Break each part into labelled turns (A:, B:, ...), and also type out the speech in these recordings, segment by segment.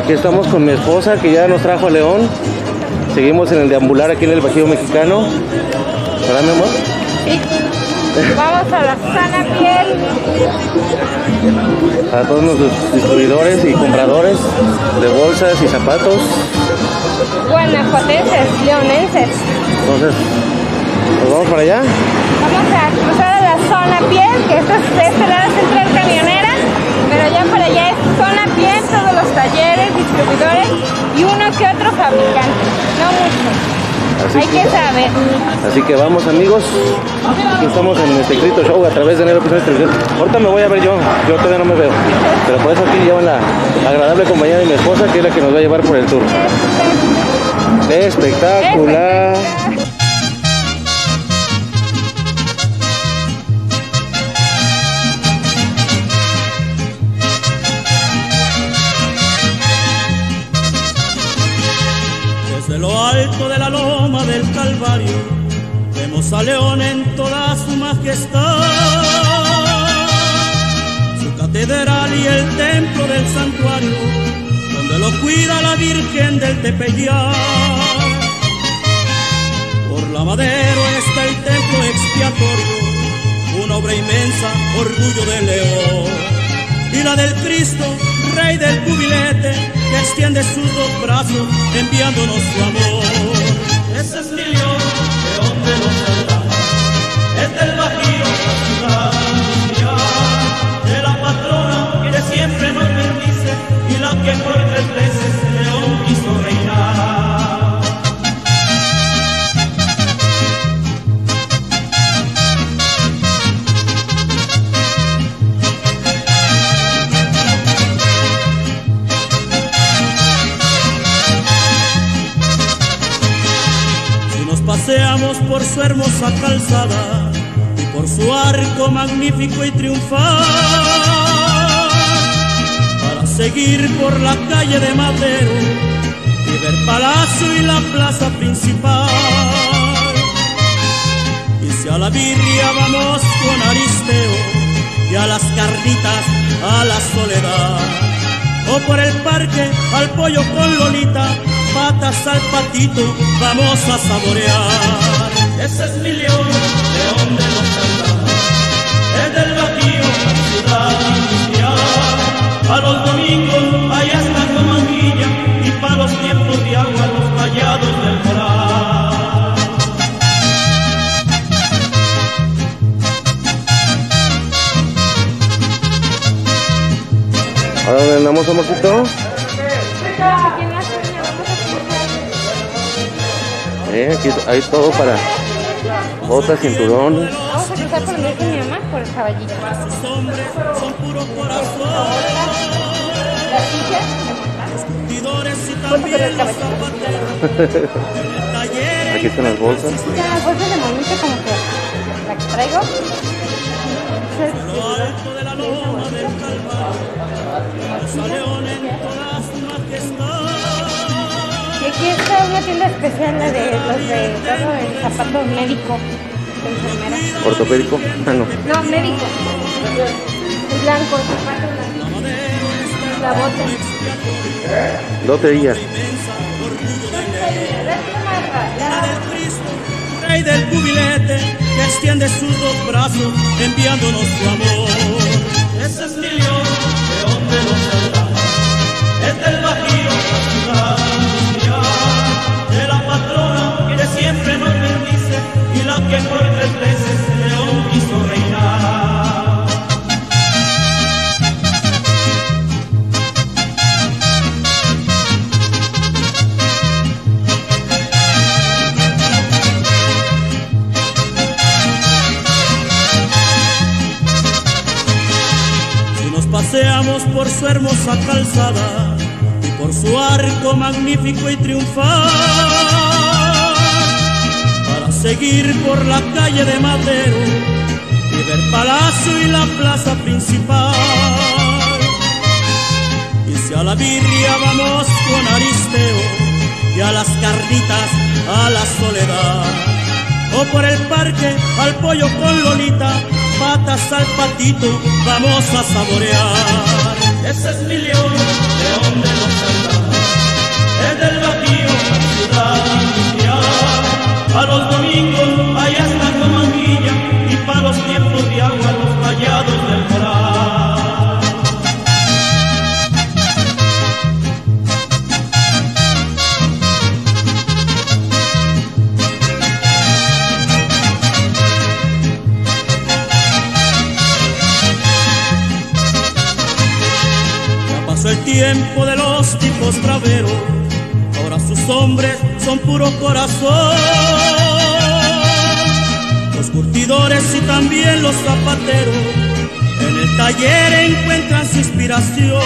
A: Aquí estamos con mi esposa que ya nos trajo a León. Seguimos en el deambular aquí en el Bajío Mexicano. ¿Verdad, mi amor?
B: Sí. Vamos a la Sana Piel.
A: A todos nuestros distribuidores y compradores de bolsas y zapatos.
B: Guanajuatenses, leonenses.
A: Entonces, ¿nos vamos para allá?
B: Vamos a cruzar a la Zona Piel, que esto es de este lado Central Camionera, pero ya por allá es Zona Piel, todos los talleres, distribuidores y uno que otro fabricante, no mucho. Hay que saber.
A: Así que vamos, amigos. Aquí estamos en este Cristo Show a través de Nero Episodios Televisión. Ahorita me voy a ver yo todavía no me veo. Pero por eso aquí llevan la agradable compañía de mi esposa, que es la que nos va a llevar por el tour. Espectacular.
C: Desde lo alto de la loma del Calvario vemos a León en toda su majestad, su catedral y el templo del santuario, donde lo cuida la Virgen del Tepeyac. Por la Madero está el templo expiatorio, una obra inmensa, orgullo de León, y la del Cristo, Rey del Cubilete, que extiende sus dos brazos enviándonos su amor. Ese es mi León, León de los hermanos, es del Bajío, la ciudad de la patrona que siempre nos bendice y la que por 3 veces León quiso reinar. Paseamos por su hermosa calzada y por su arco magnífico y triunfal, para seguir por la calle de Madero y ver Palacio y la plaza principal. Y si a la birria vamos con Aristeo y a las carnitas a la Soledad, o por el parque al pollo con Lolita, patas al patito, vamos a saborear. Ese es mi León, León de los hermanos, es del Bajío, ciudad industrial. A los domingos allá está Comanguilla y para los tiempos de agua los vallados del Moral.
A: ¿A dónde andamos, amorcito? Aquí hay todo para botas, cinturón.
B: Vamos a cruzar por donde dice mi mamá, por el caballito. La silla de montar. Por el caballito.
A: Aquí están las bolsas.
B: Las bolsas de monita como que la que traigo. Y aquí está una tienda especial, la de los de todo el zapato médico de enfermera.
A: ¿Ortopédico? Ah, no.
B: No, médico. El blanco, el zapato blanco. La bota.
A: Lotería.
C: Rey del Cubilete, que extiende sus dos brazos enviándonos su amor. Ese es mi León, León de los hermanos, es del Bajío, la ciudad de la patrona que siempre nos bendice y la que por 3 veces León quiso reinar. Paseamos por su hermosa calzada y por su arco magnífico y triunfal, para seguir por la calle de Madero y ver Palacio y la plaza principal. Y si a la birria vamos con Aristeo y a las carnitas a la Soledad, o por el parque al pollo con Lolita, patas al patito, vamos a saborear. Ese es mi León, León de los hermanos. desde el Bajío, ciudad industrial. A los domingos allá está Comanguilla y para los tiempos de agua los vallados del Moral. Ya pasó el tiempo de los tipos braveros, ahora sus hombres son puro corazón. Los curtidores y también los zapateros en el taller encuentran su inspiración.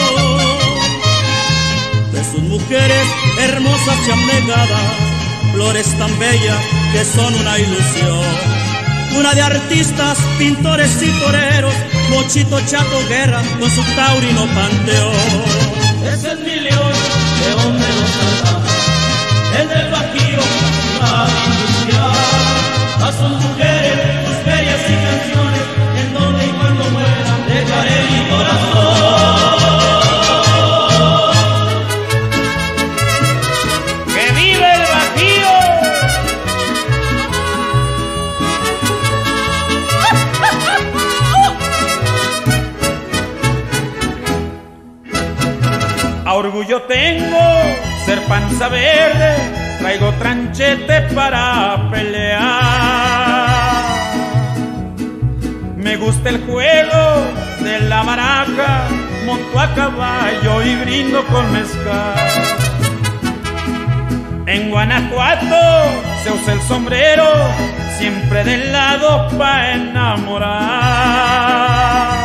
C: De sus mujeres hermosas y abnegadas, flores tan bellas que son una ilusión. Una de artistas, pintores y toreros, Mochito Chato Guerra con su taurino panteón. Ese es mi león, león de los altares, el del Bajío, ciudad industrial. A sus mujeres, sus ferias y canciones, en donde y cuando mueran dejaré mi corazón. ¡Que viva el Bajío! A orgullo tengo ser panza verde, traigo tranchete para pelear. Me gusta el juego de la baraja, monto a caballo y brindo con mezcal. En Guanajuato se usa el sombrero, siempre del lado pa' enamorar.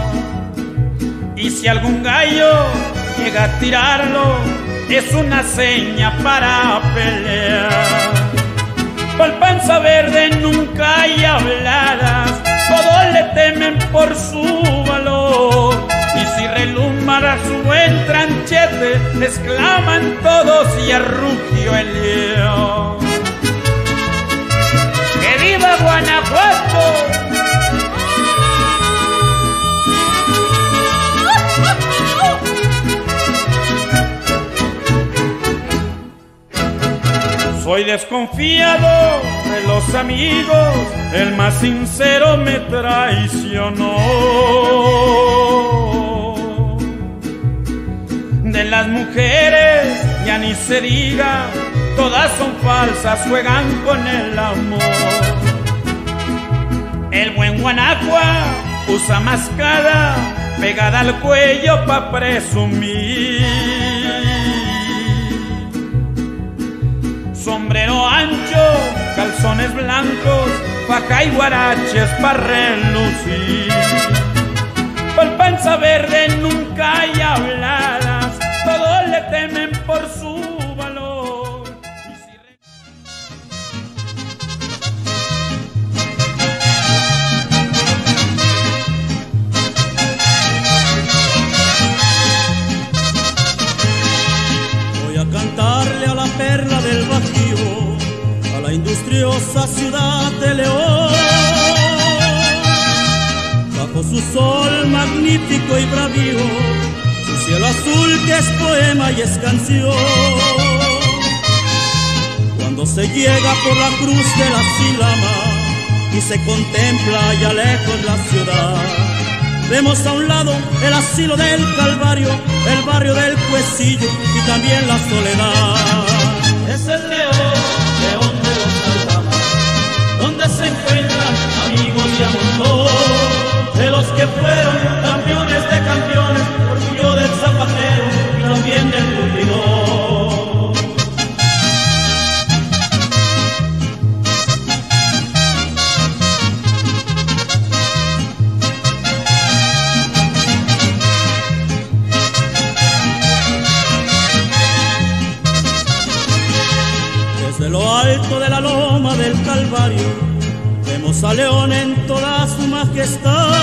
C: Y si algún gallo llega a tirarlo, es una seña para pelear. Pa'l panza verde nunca hay habladas, todos le temen por su valor. Y si relumara su buen tranchete, exclaman todos y arrugió el león. ¡Que viva Guanajuato! Soy desconfiado de los amigos, el más sincero me traicionó. De las mujeres ya ni se diga, todas son falsas, juegan con el amor. El buen guanacua usa mascada, pegada al cuello pa' presumir. Sombrero ancho, calzones blancos, faja y guaraches pa' relucir. Pa'l panza verde nunca hay habladas, todos le temen por su valor. Voy a cantarle a la perla del Bajío, a la industriosa ciudad de León. Bajo su sol magnífico y bravío, su cielo azul que es poema y es canción. Cuando se llega por la cruz de la Silama y se contempla allá lejos la ciudad, vemos a un lado el asilo del Calvario, el barrio del Cuecillo y también la Soledad. Es el león, león de los altares, donde se encuentran amigos y a montón, de los que fueron campeones de campeones, orgullo del zapatero y también del curtidor. Desde lo alto de la loma del Calvario vemos a León en toda su majestad,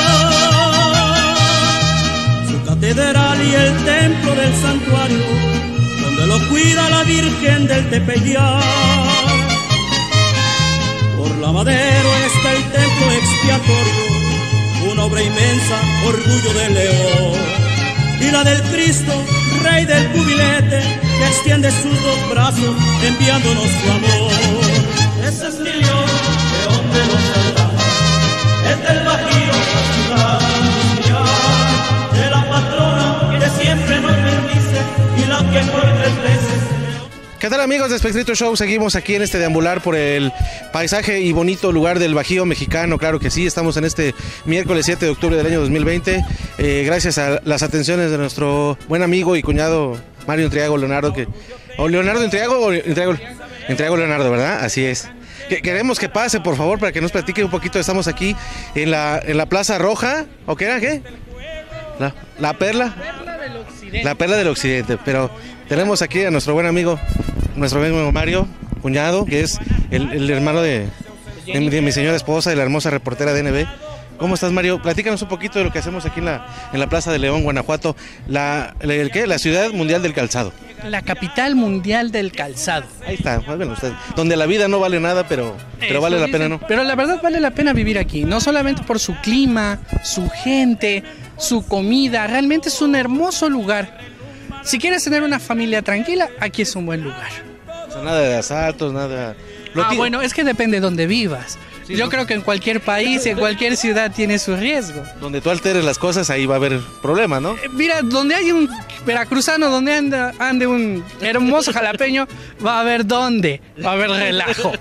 C: su catedral y el templo del santuario, donde lo cuida la Virgen del Tepeyar. Por la Madero está el templo expiatorio, una obra inmensa, orgullo de León, y la del Cristo rey del cubilete que extiende sus dos brazos enviándonos su amor. Ese es mi León, León de los altares, es del Bajío, ciudad industrial, de la patrona que siempre nos bendice y la que por 3 veces.
A: ¿Qué tal, amigos de Espectrito Show? Seguimos aquí en este deambular por el paisaje y bonito lugar del Bajío mexicano. Claro que sí, estamos en este miércoles 7 de octubre del año 2020. Gracias a las atenciones de nuestro buen amigo y cuñado Mario Intriago Leonardo. ¿O Leonardo Intriago o Intriago Leonardo, verdad? Así es. Queremos que pase, por favor, para que nos platique un poquito. Estamos aquí en la Plaza Roja. ¿O qué era? ¿Qué? La Perla. La Perla del Occidente. Pero tenemos aquí a nuestro buen amigo Mario, cuñado, que es el hermano de mi señora esposa y la hermosa reportera de NB. ¿Cómo estás, Mario? Platícanos un poquito de lo que hacemos aquí en la Plaza de León, Guanajuato, la ciudad mundial del calzado.
D: La capital mundial del calzado.
A: Ahí está, bueno, usted, donde la vida no vale nada, pero vale la pena, ¿no?
D: Pero la verdad vale la pena vivir aquí, no solamente por su clima, su gente, su comida, realmente es un hermoso lugar. Si quieres tener una familia tranquila, aquí es un buen lugar.
A: O sea, nada de asaltos, nada...
D: Bueno, es que depende de dónde vivas. Sí, yo creo que en cualquier país, en cualquier ciudad tiene su riesgo.
A: Donde tú alteres las cosas, ahí va a haber problemas, ¿no?
D: Mira, donde hay un veracruzano, donde ande un hermoso jalapeño, va a haber relajo.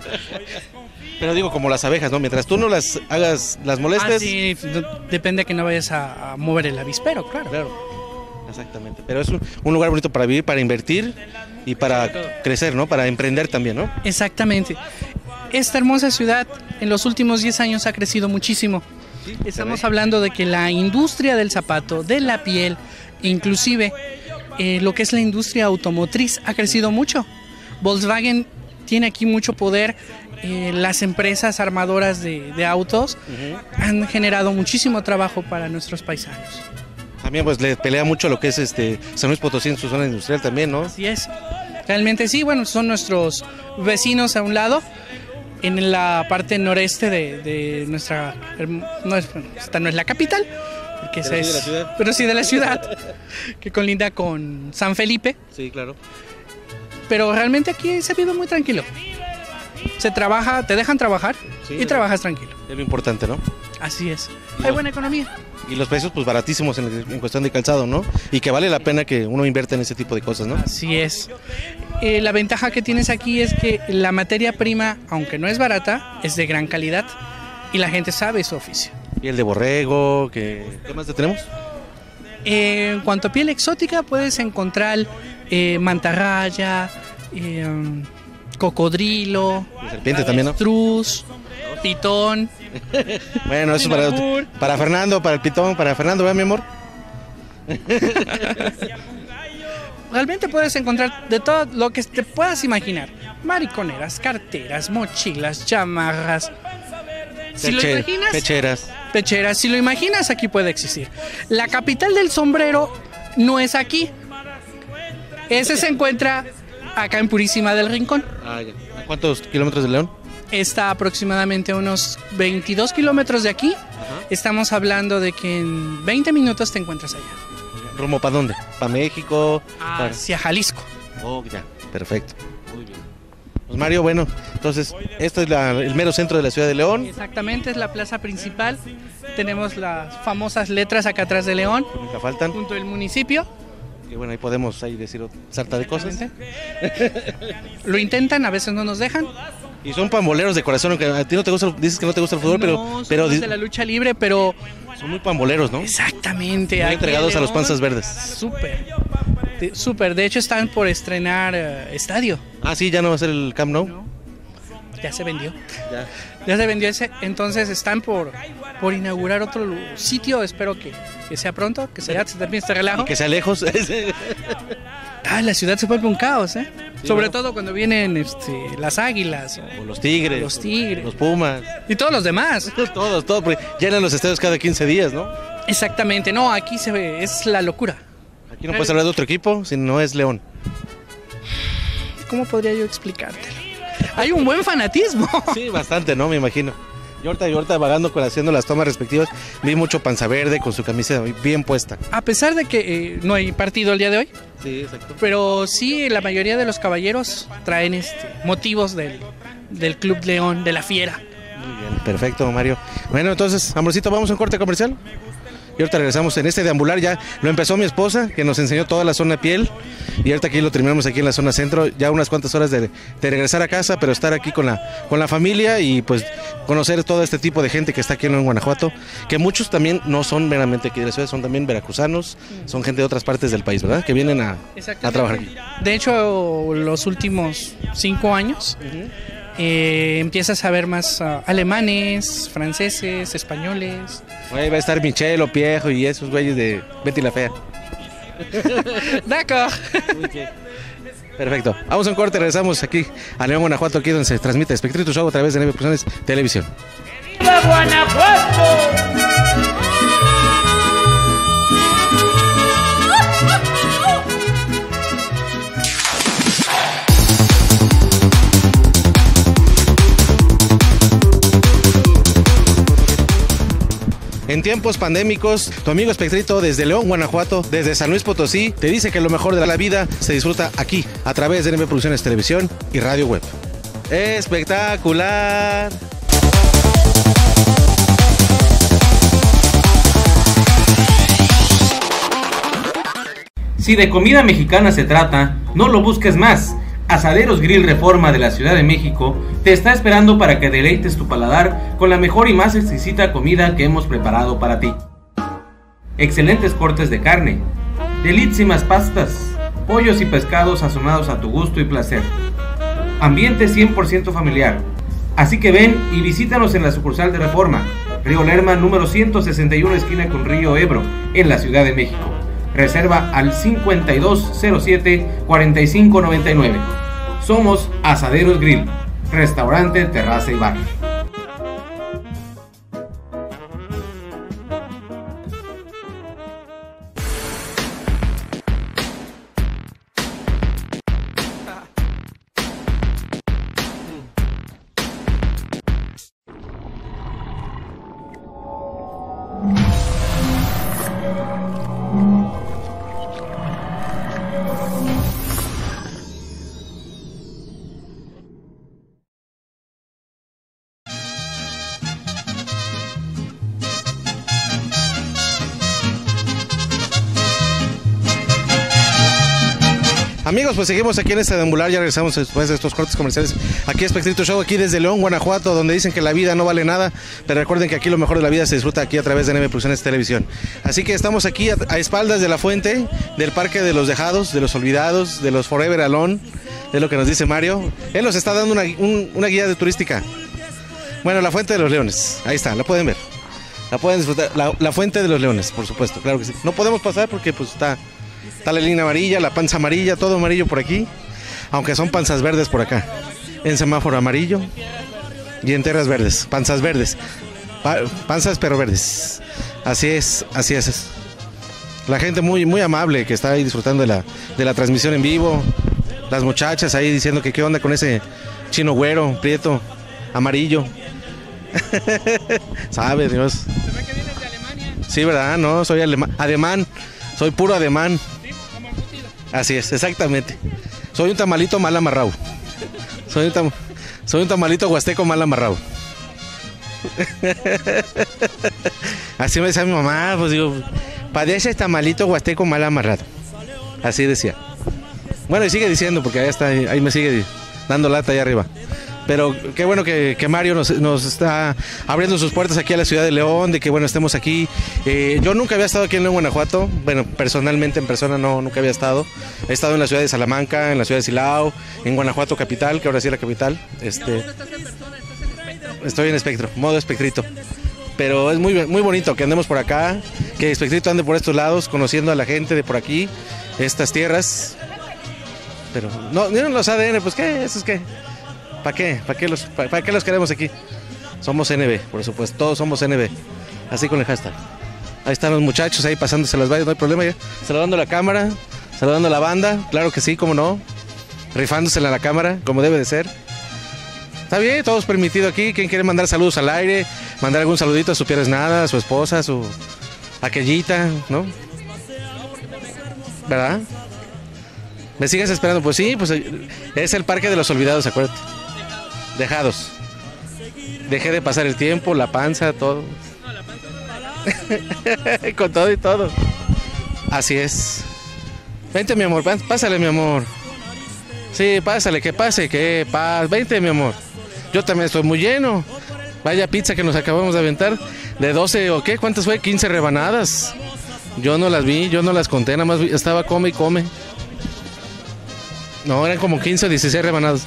A: Pero digo, como las abejas, ¿no? Mientras tú no las hagas, las molestes...
D: Sí, depende de que no vayas a mover el avispero, claro.
A: Exactamente, pero es un lugar bonito para vivir, para invertir y para crecer, ¿no? Para emprender también, ¿no?
D: Exactamente. Esta hermosa ciudad en los últimos 10 años ha crecido muchísimo. Sí, estamos hablando de que la industria del zapato, de la piel, inclusive lo que es la industria automotriz ha crecido mucho. Volkswagen tiene aquí mucho poder. Las empresas armadoras de autos han generado muchísimo trabajo para nuestros paisanos.
A: También pues le pelea mucho lo que es San Luis Potosí en su zona industrial también, ¿no?
D: Así es. Realmente sí, bueno, son nuestros vecinos a un lado. En la parte noreste de nuestra... esta no es la capital, porque esa es, pero sí de la ciudad, que colinda con San Felipe.
A: Sí, claro.
D: Pero realmente aquí se vive muy tranquilo. Se trabaja, te dejan trabajar y trabajas tranquilo.
A: Es lo importante, ¿no?
D: Así es. Hay buena economía.
A: Y los precios pues baratísimos en cuestión de calzado, ¿no? Y que vale la pena que uno invierta en ese tipo de cosas, ¿no?
D: Así es. La ventaja que tienes aquí es que la materia prima, aunque no es barata, es de gran calidad y la gente sabe su oficio.
A: Piel de borrego, ¿qué más tenemos?
D: En cuanto a piel exótica puedes encontrar mantarraya, cocodrilo,
A: serpiente también, ¿no?
D: Avestruz, pitón.
A: Bueno, eso es para Fernando, para el pitón, para Fernando, ¿verdad, mi amor?
D: Realmente puedes encontrar de todo lo que te puedas imaginar. Mariconeras, carteras, mochilas, chamarras. Si lo imaginas, pecheras. Si lo imaginas, aquí puede existir. La capital del sombrero no es aquí. Ese se encuentra acá en Purísima del Rincón.
A: Ah, ya. ¿A cuántos kilómetros de León?
D: Está aproximadamente a unos 22 kilómetros de aquí. Ajá. Estamos hablando de que en 20 minutos te encuentras allá.
A: ¿Rumbo para dónde? ¿Para México?
D: Hacia Jalisco.
A: Oh, ya, perfecto. Muy bien. Pues Mario, bueno, entonces, esto es el mero centro de la ciudad de León.
D: Exactamente, es la plaza principal. Tenemos las famosas letras acá atrás de León.
A: Nunca faltan.
D: Junto al municipio.
A: Y bueno, ahí podemos decir sarta de cosas.
D: Lo intentan, a veces no nos dejan.
A: Y son pamboleros de corazón, aunque a ti no te gusta, dices que no te gusta el fútbol, pero
D: de la lucha libre, pero
A: son muy pamboleros, ¿no?
D: Exactamente.
A: Muy entregados a los panzas verdes.
D: Súper. De hecho están por estrenar estadio.
A: Ah, sí, ya no va a ser el Camp Nou.
D: No. Ya se vendió. Ya se vendió ese. Entonces están por inaugurar otro sitio. Espero que sea pronto, que se termine este relajo.
A: Y que sea lejos.
D: La ciudad se vuelve un caos, ¿eh?
A: Sí,
D: sobre todo cuando vienen las águilas.
A: O los tigres. Los pumas.
D: Y todos los demás.
A: Todos, porque llenan los estadios cada 15 días, ¿no?
D: Exactamente. No, aquí es la locura.
A: Aquí no puedes hablar de otro equipo si no es León.
D: ¿Cómo podría yo explicártelo? Hay un buen fanatismo.
A: Sí, bastante, ¿no? Me imagino. Y ahorita vagando haciendo las tomas respectivas, vi mucho panza verde con su camisa bien puesta.
D: A pesar de que no hay partido el día de hoy,
A: Sí, exacto.
D: pero sí la mayoría de los caballeros traen motivos del Club León, de la Fiera.
A: Muy bien, perfecto, Mario. Bueno, entonces, Amorcito, vamos a un corte comercial. Y ahorita regresamos en este deambular. Ya lo empezó mi esposa, que nos enseñó toda la zona piel. Y ahorita aquí lo terminamos aquí en la zona centro. Ya unas cuantas horas de regresar a casa, pero estar aquí con la familia y pues conocer todo este tipo de gente que está aquí en Guanajuato. Que muchos también no son meramente aquí de la ciudad, son también veracruzanos, son gente de otras partes del país, ¿verdad? Que vienen a trabajar aquí.
D: De hecho, los últimos 5 años empiezas a ver más alemanes, franceses, españoles.
A: Ahí va a estar Michelo, Piejo y esos güeyes de Betty la Fea.
D: D'accord.
A: Perfecto. Vamos a un corte, regresamos aquí a León, Guanajuato, aquí donde se transmite Espectrito Show a través de 9 Producciones Televisión.
C: ¡Viva Guanajuato!
A: En tiempos pandémicos, tu amigo Espectrito desde León, Guanajuato, desde San Luis Potosí, te dice que lo mejor de la vida se disfruta aquí, a través de NB Producciones Televisión y Radio Web. ¡Espectacular!
E: Si de comida mexicana se trata, no lo busques más. Asaderos Grill Reforma de la Ciudad de México te está esperando para que deleites tu paladar con la mejor y más exquisita comida que hemos preparado para ti. Excelentes cortes de carne, delísimas pastas, pollos y pescados sazonados a tu gusto y placer. Ambiente 100% familiar. Así que ven y visítanos en la sucursal de Reforma, Río Lerma número 161 esquina con Río Ebro, en la Ciudad de México. Reserva al 5207-4599. Somos Asaderos Grill, restaurante, terraza y bar.
A: Amigos, pues seguimos aquí en este deambular, ya regresamos después de estos cortes comerciales. Aquí Espectrito Show, aquí desde León, Guanajuato, donde dicen que la vida no vale nada, pero recuerden que aquí lo mejor de la vida se disfruta aquí a través de NB Producciones Televisión. Así que estamos aquí a espaldas de la fuente, del Parque de los Dejados, de los Olvidados, de los Forever Alone, es lo que nos dice Mario. Él nos está dando una guía de turística. Bueno, la Fuente de los Leones, ahí está, la pueden ver. La pueden disfrutar, la Fuente de los Leones, por supuesto, claro que sí. No podemos pasar porque pues está la línea amarilla, la panza amarilla, todo amarillo por aquí, aunque son panzas verdes por acá. En semáforo amarillo y en tierras verdes, panzas verdes, panzas pero verdes. Así es, así es. La gente muy, muy amable que está ahí disfrutando de la transmisión en vivo. Las muchachas ahí diciendo que qué onda con ese chino güero, prieto, amarillo. Sabe Dios.
D: Se ve que vienes de Alemania.
A: Sí, ¿verdad? No, soy ademán, soy puro ademán. Así es, exactamente. Soy un tamalito mal amarrado. Soy un tamalito huasteco mal amarrado. Así me decía mi mamá, pues digo, padece tamalito huasteco mal amarrado. Así decía. Bueno, y sigue diciendo, porque ahí está, ahí me sigue dando lata ahí arriba. Pero qué bueno que Mario nos está abriendo sus puertas aquí a la ciudad de León, de que bueno, estemos aquí. Yo nunca había estado aquí en León, Guanajuato. Bueno, personalmente, en persona no, nunca había estado. He estado en la ciudad de Salamanca, en la ciudad de Silao, en Guanajuato capital, que ahora sí es la capital. Estoy en Espectro, modo Espectrito. Pero es muy bonito que andemos por acá, que Espectrito ande por estos lados, conociendo a la gente de por aquí, estas tierras. Pero no los ADN, pues qué, eso es qué. ¿Para qué? ¿Para qué los queremos aquí? Somos NB, por supuesto, todos somos NB. Así con el hashtag. Ahí están los muchachos ahí pasándose las vallas, no hay problema ya. Saludando a la cámara, saludando a la banda, claro que sí, cómo no. Rifándosela a la cámara, como debe de ser. Está bien, todo es permitido aquí. ¿Quién quiere mandar saludos al aire? Mandar algún saludito a su pierna nada, a su esposa, a su aquellita, ¿no? ¿Verdad? ¿Me sigues esperando? Pues sí, pues es el parque de los olvidados, acuérdate. Dejados. Dejé de pasar el tiempo, la panza, todo. Con todo y todo. Así es. Vente, mi amor, pásale, mi amor. Sí, pásale, que pase, que pase. Vente, mi amor. Yo también estoy muy lleno. Vaya pizza que nos acabamos de aventar. De 12 o qué, ¿cuántas fue? 15 rebanadas. Yo no las vi, yo no las conté, nada más estaba come y come. No, eran como 15 o 16 rebanadas.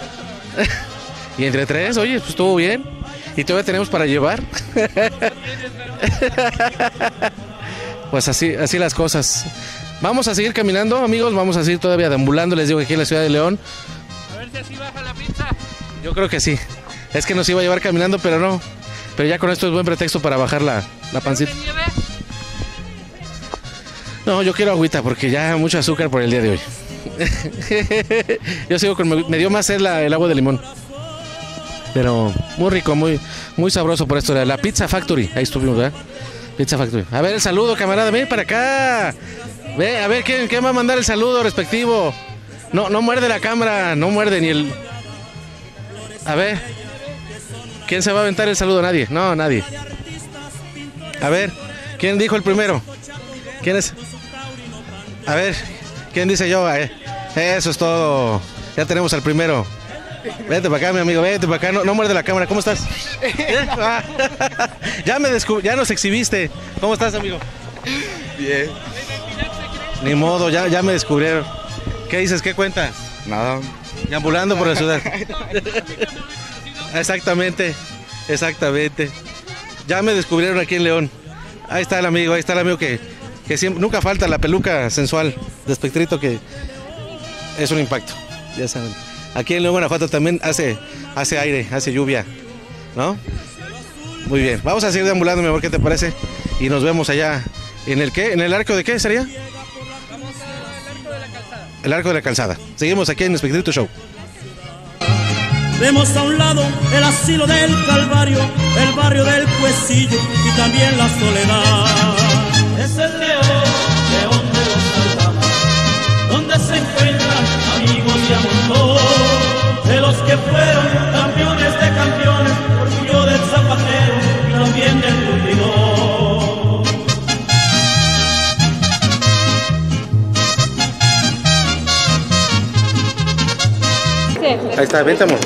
A: Y entre 3, oye, pues estuvo bien. Y todavía tenemos para llevar. Pues así las cosas. Vamos a seguir caminando, amigos. Vamos a seguir todavía deambulando, les digo, aquí en la ciudad de León.
D: A ver si así baja la pizza.
A: Yo creo que sí. Es que nos iba a llevar caminando, pero no. Pero ya con esto es buen pretexto para bajar la pancita. No, yo quiero agüita porque ya mucho azúcar por el día de hoy. Yo sigo con... Me dio más sed el agua de limón. Pero muy rico, muy sabroso por esto. La Pizza Factory, ahí estuvimos, ¿verdad? Pizza Factory. A ver, el saludo, camarada, ven para acá. Ve, a ver, ¿quién va a mandar el saludo respectivo? No muerde la cámara, no muerde ni el... A ver, ¿quién se va a aventar el saludo? Nadie, no, nadie. A ver, ¿quién dijo el primero? ¿Quién es? A ver, ¿quién dice yo? Eso es todo. Ya tenemos al primero. Vete para acá, mi amigo, vete para acá. No muerde la cámara, ¿cómo estás? Ya nos exhibiste. ¿Cómo estás, amigo?
F: Bien.
A: Ni modo, ya me descubrieron. ¿Qué dices? ¿Qué cuentas?
F: Nada.
A: Deambulando por la ciudad. Exactamente. Ya me descubrieron aquí en León. Ahí está el amigo que siempre, nunca falta la peluca sensual de Espectrito, que es un impacto. Ya saben. Aquí en León, Guanajuato también hace aire, hace lluvia, ¿no? Muy bien. Vamos a seguir deambulando, mi amor, ¿qué te parece? Y nos vemos allá. ¿En el qué? ¿En el arco de qué sería? El arco de la calzada. Seguimos aquí en Espectrito Show.
C: Vemos a un lado el asilo del Calvario, el barrio del Cuecillo y también la Soledad. Es el León de los Altamas, donde se encuentran amigos y amor, de los que fueron campeones de campeones, orgullo del zapatero y también del curtidor.
A: Ahí está, vente, amor.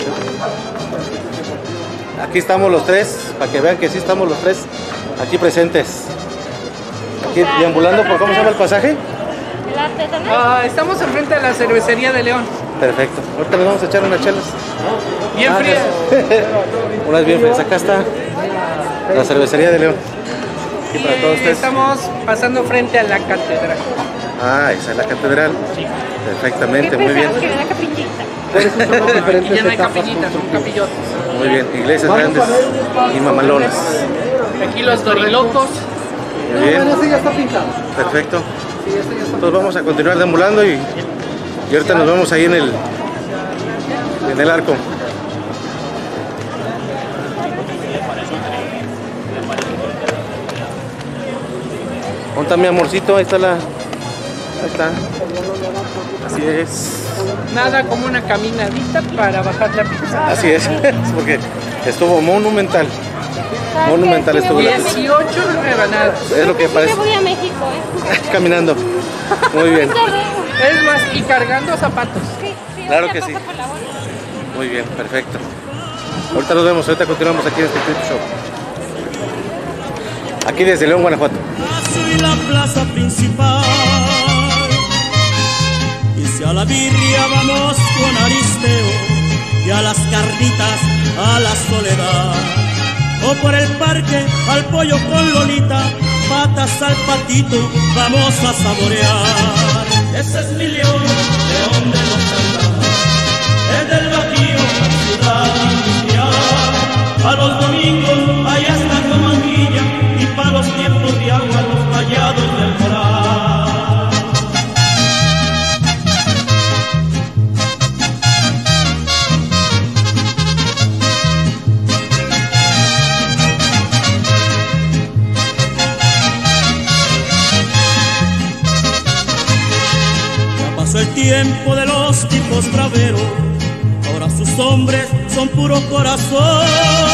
A: Aquí estamos los tres, para que vean que sí estamos los tres aquí presentes. Aquí deambulando por, ¿cómo se llama el pasaje?
B: ¿El artesanal?
D: Estamos enfrente de la cervecería de León.
A: Perfecto. Ahorita nos vamos a echar unas chelas.
D: Bien frías.
A: Unas bien frías. Acá está la cervecería de León. Aquí para todos ustedes.
D: Estamos pasando frente a la catedral.
A: Ah, esa es la catedral. Sí. Perfectamente, muy bien.
B: Que era la capillita.
D: Aquí ya no hay capillitas, son capillotas.
A: Muy bien, iglesias grandes y mamalonas.
D: Aquí los dorilocos.
A: Muy bien. Perfecto. Entonces vamos a continuar deambulando y ahorita nos vemos ahí en el arco. ¿Dónde está mi amorcito? Ahí está Ahí está. Así es.
D: Nada como una caminadita para bajar la pizza.
A: Así es, porque estuvo monumental. Monumental estuvo la pizza.
D: 18 rebanadas.
A: Es lo que
B: Sí
A: parece.
B: me voy a México,
A: Caminando. Muy bien.
D: Es más, y cargando zapatos.
A: Claro que sí. Muy bien, perfecto. Ahorita nos vemos, ahorita continuamos aquí en este Espectrito Show. Aquí desde León, Guanajuato.
C: Y la plaza principal. Y si a la birria vamos con Aristeo, y a las carnitas a la Soledad, o por el parque al pollo con Lolita, patas al patito vamos a saborear. Ese es mi León de los Altamas, es del Bajío, ciudad industrial. A los domingos allá está Comandilla, y para los tiempos de agua los vallados del Moral. tiempo de los tipos braveros, ahora sus hombres son puro corazón.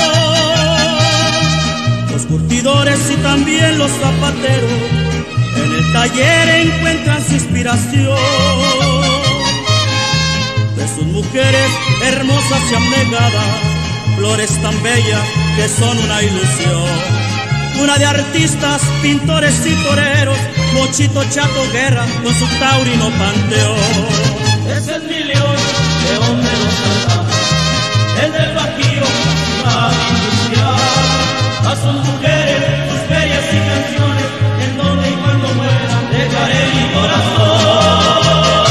C: Los curtidores y también los zapateros en el taller encuentran su inspiración. De sus mujeres hermosas y abnegadas, flores tan bellas que son una ilusión. Una de artistas, pintores y toreros, Mochito Chato Guerra con su taurino panteón. Ese es mi león, león de los altares, el del Bajío, la industrial. A sus mujeres, sus ferias y canciones, en donde y cuando muera, dejaré mi corazón.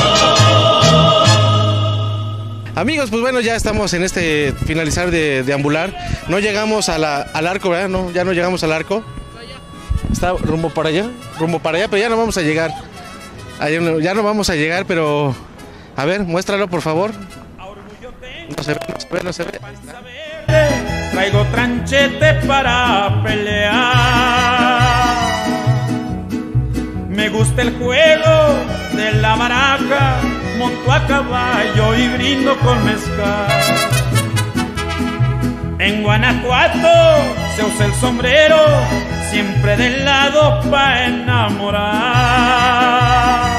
A: Amigos, pues bueno, ya estamos en este finalizar de deambular. No llegamos al arco, ¿verdad? No, ya no llegamos al arco. Está rumbo para allá, pero ya no vamos a llegar. Ya no vamos a llegar, pero... A ver, muéstralo, por favor. No se ve, no se ve.
C: Traigo tranchete para pelear. Me gusta el juego de la baraja, monto a caballo y brindo con mezcal. En Guanajuato se usa el sombrero, siempre del lado pa' enamorar.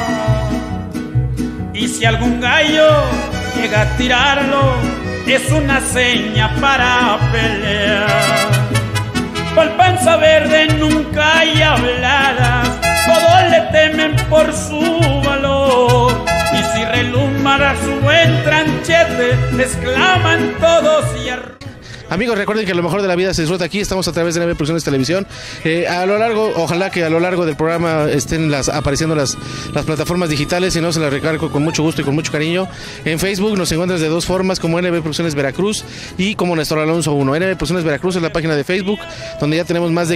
C: Y si algún gallo llega a tirarlo, es una seña para pelear. Pa'l panza verde nunca hay habladas, todos le temen por su valor. Y si relumara su buen tranchete, exclaman todos y
A: Amigos, recuerden que lo mejor de la vida se disfruta aquí. Estamos a través de NB Producciones Televisión. A lo largo, ojalá que a lo largo del programa estén apareciendo las plataformas digitales. Si no, se las recargo con mucho gusto y con mucho cariño. En Facebook nos encuentras de dos formas, como NB Producciones Veracruz y como Néstor Alonso 1. NB Producciones Veracruz es la página de Facebook, donde ya tenemos más de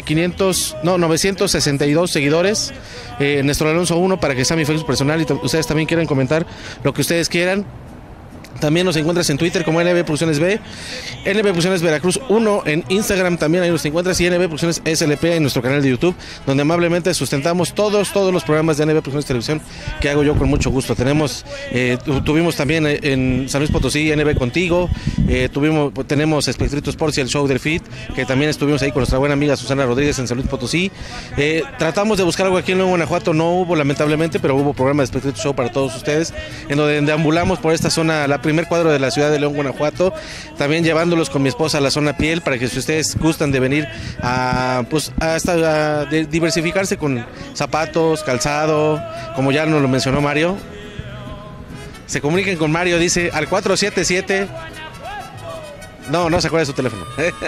A: 962 seguidores. Néstor Alonso 1 para que sea mi Facebook personal y ustedes también quieran comentar lo que ustedes quieran. También nos encuentras en Twitter como NB Producciones B, NB Producciones Veracruz 1, en Instagram también ahí nos encuentras, y NB Producciones SLP en nuestro canal de YouTube, donde amablemente sustentamos todos los programas de NB Producciones Televisión que hago yo con mucho gusto. Tuvimos también en San Luis Potosí NB Contigo, tenemos Espectrito Sports y el Show del Fit, que también estuvimos ahí con nuestra buena amiga Susana Rodríguez en San Luis Potosí. Tratamos de buscar algo aquí en León, Guanajuato, no hubo lamentablemente, pero hubo programa de Espectrito Show para todos ustedes, en donde deambulamos por esta zona, la primer cuadro de la ciudad de León, Guanajuato, también llevándolos con mi esposa a la zona piel, para que si ustedes gustan de venir a diversificarse con zapatos, calzado, como ya nos lo mencionó Mario, se comuniquen con Mario, dice al 477, no se acuerda de su teléfono.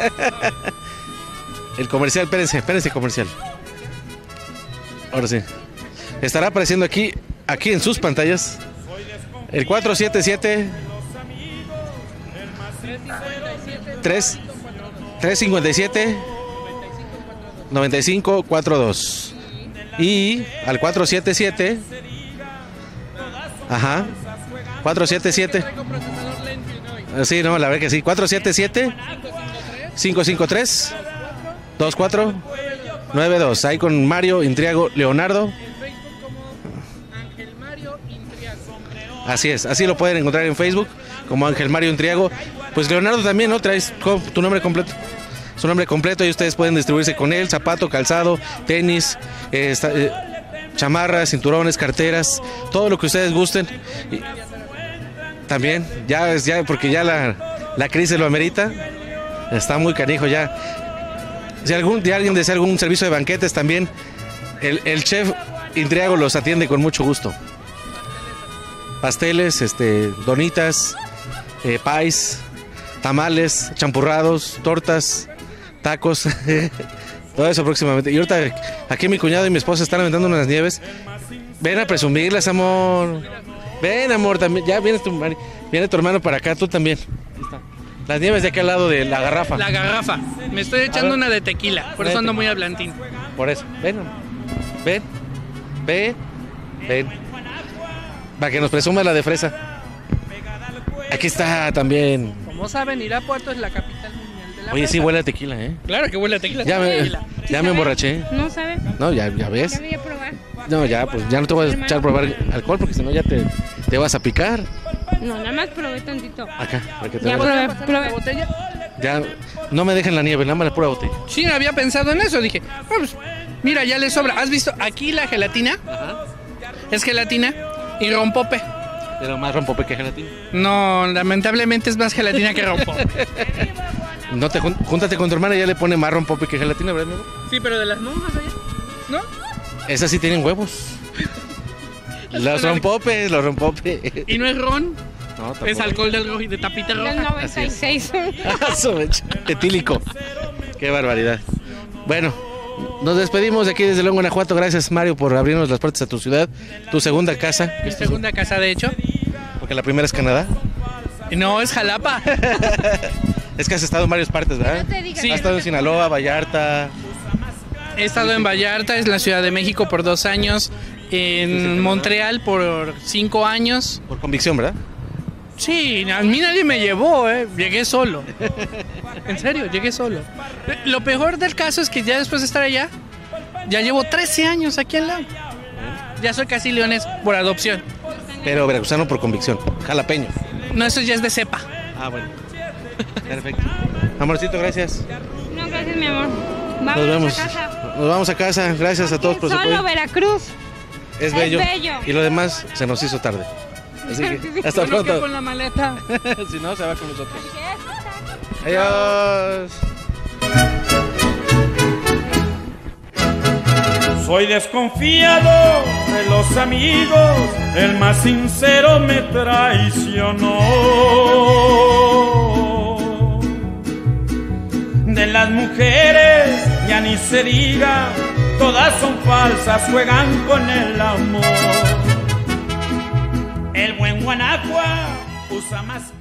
A: El comercial, espérense comercial. Ahora sí, estará apareciendo aquí en sus pantallas el 477 357 9542 y al 477 sí, no, la verdad que sí, 477 553 2492, ahí con Mario Intriago Leonardo. Así es, así lo pueden encontrar en Facebook como Ángel Mario Intriago. Pues Leonardo también, ¿no? Traes tu nombre completo, su nombre completo, y ustedes pueden distribuirse con él, zapato, calzado, tenis, chamarras, cinturones, carteras, todo lo que ustedes gusten. Y también, ya porque ya la crisis lo amerita, está muy canijo ya. Si alguien desea algún servicio de banquetes también, el chef Intriago los atiende con mucho gusto. Pasteles, donitas, pies, tamales, champurrados, tortas, tacos, todo eso próximamente. Y ahorita aquí mi cuñado y mi esposa están aventando unas nieves. Ven a presumirlas, amor. Ven, amor, también. Ya viene tu hermano para acá, tú también. Las nieves de aquel lado de la garrafa.
D: La garrafa. Me estoy echando una de tequila, por eso ando muy hablantín.
A: Por eso. Ven, ven. Para que nos presuma la de fresa. Aquí está también.
D: Como saben, Irapuato es la capital mundial de la
A: Oye,
D: fresa.
A: sí huele a tequila, ¿eh?
D: Claro que huele a tequila.
A: Ya me emborraché.
B: No sabe.
A: No, ya ves.
B: Ya voy a probar.
A: No, ya, pues ya no te voy a echar a probar alcohol, porque si no ya te ¿Te vas a picar?
B: No, nada más probé tantito.
A: Acá, para que te
B: Ya
A: veas.
B: probé.
D: botella?
A: Ya, no me dejen la nieve, nada más la pura botella.
D: Sí, había pensado en eso. Dije, pues, mira, ya le sobra. ¿Has visto aquí la gelatina?
A: Ajá.
D: Es gelatina y rompope.
A: Pero más rompope que gelatina.
D: No, lamentablemente es más gelatina que rompope.
A: No te júntate con tu hermana y ya le pone más rompope que gelatina, ¿verdad, amigo?
D: Sí, pero de las monjas allá, ¿no?
A: Esas sí tienen huevos. Los rompopes.
D: Y no es ron,
A: No, tampoco.
D: es alcohol de tapita
B: Del
D: roja.
B: 96.
A: Etílico. Qué barbaridad. Bueno, nos despedimos de aquí desde León, Guanajuato. Gracias, Mario, por abrirnos las puertas a tu ciudad, tu segunda casa.
D: Mi segunda casa, de hecho.
A: Porque la primera es Canadá.
D: No, es Jalapa.
A: Es que has estado en varias partes, ¿verdad?
B: No te digas.
D: Sí.
A: Has estado en Sinaloa, Vallarta.
D: He estado en Vallarta, es la Ciudad de México por 2 años. En Montreal por 5 años.
A: Por convicción, ¿verdad?
D: Sí, a mí nadie me llevó, llegué solo. En serio, llegué solo. Lo peor del caso es que ya después de estar allá, ya llevo 13 años aquí en León. Ya soy casi leonés por adopción.
A: Pero veracruzano por convicción. Jalapeño.
D: No, eso ya es de cepa.
A: Ah, bueno. Perfecto. Amorcito, gracias.
B: No, gracias, mi amor.
A: Nos
B: Vamos
A: vemos.
B: a casa.
A: Nos vamos a casa. Gracias a todos por su
B: Solo
A: apoyo.
B: Veracruz.
A: Es bello.
B: bello.
A: Y lo demás se nos hizo tarde. Así que hasta
D: Bueno, que
A: pronto.
D: con la maleta.
A: Si no, se va con nosotros. Adiós.
C: Soy desconfiado de los amigos, el más sincero me traicionó. De las mujeres ya ni se diga, todas son falsas, juegan con el amor. El buen Guanacua usa más